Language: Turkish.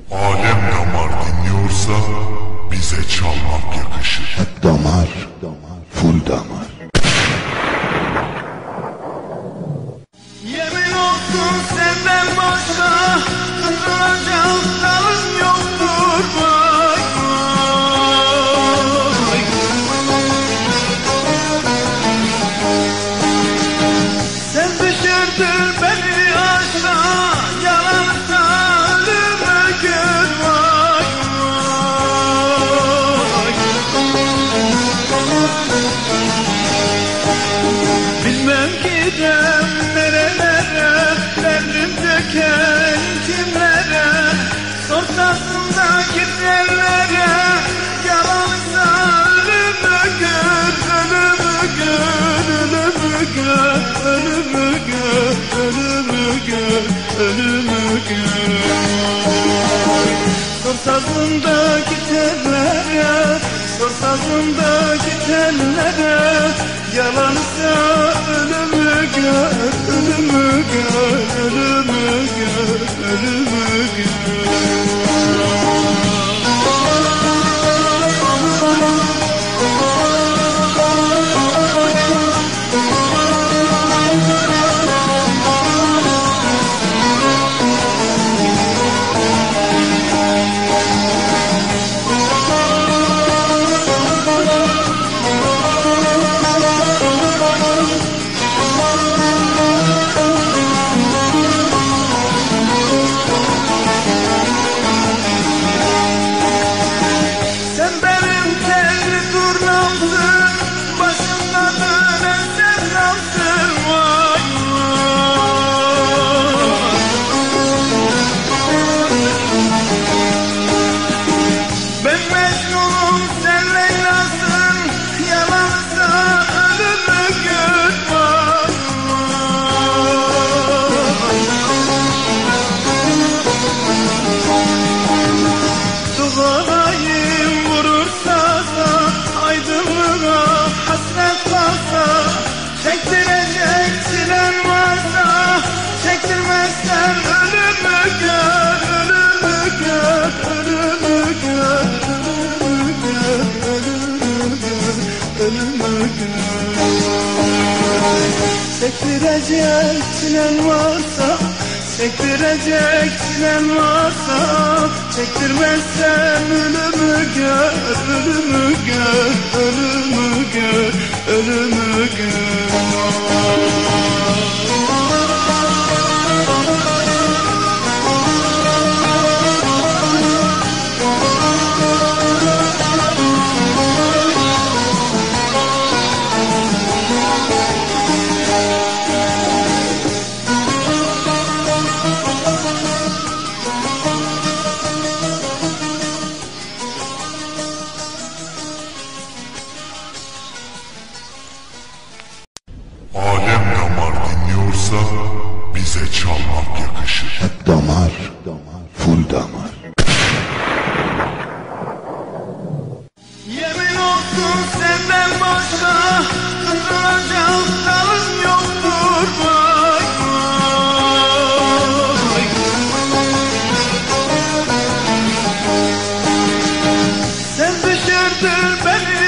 Alem damar dinliyorsa bize çalmak yakışır. Hep damar, full damar. Yemin olsun senden başka kırılacak dalım yoktur vay vay. Sen düşürdün beni aşka, yalansa ölüme gör vay vay. Bilmem gidem nerelere, derdim döken kimlere, sortasında gidenlere, yalansa ölümü gör, ölümü gör, ölümü gör, ölümü gör, ölümü gör, ölümü gör. Sorsazında gidenlere, sorsazında gidenlere, yalansa ölümü gör, ölümü gör, ölümü gör, ölümü gör. Sen benim telli turnamsın, başımda dönen sevdamsın vay vay. Ben Mecnun'um, sen Leyla'sın, yalansa ölümü gör vay vay. Duvarayım vurursa da aydınlığa hasret kalsa, çektirecek çilen varsa, çektirmezsen ölümü gör, ölümü gör, ölümü gör, ölümü gör, ölümü gör, ölümü gör. Çektirecek çilen varsa, çektirecek çilen varsa, çektirmezsen ölümü gör, ölümü gör, ölümü gör, ölümü gör. Alem damar dinliyorsa bize çalmak yakışır. Hep damar, full damar. Yemin olsun senden başka kırılacak dalım yoktur vay vay. Sen düşürdün beni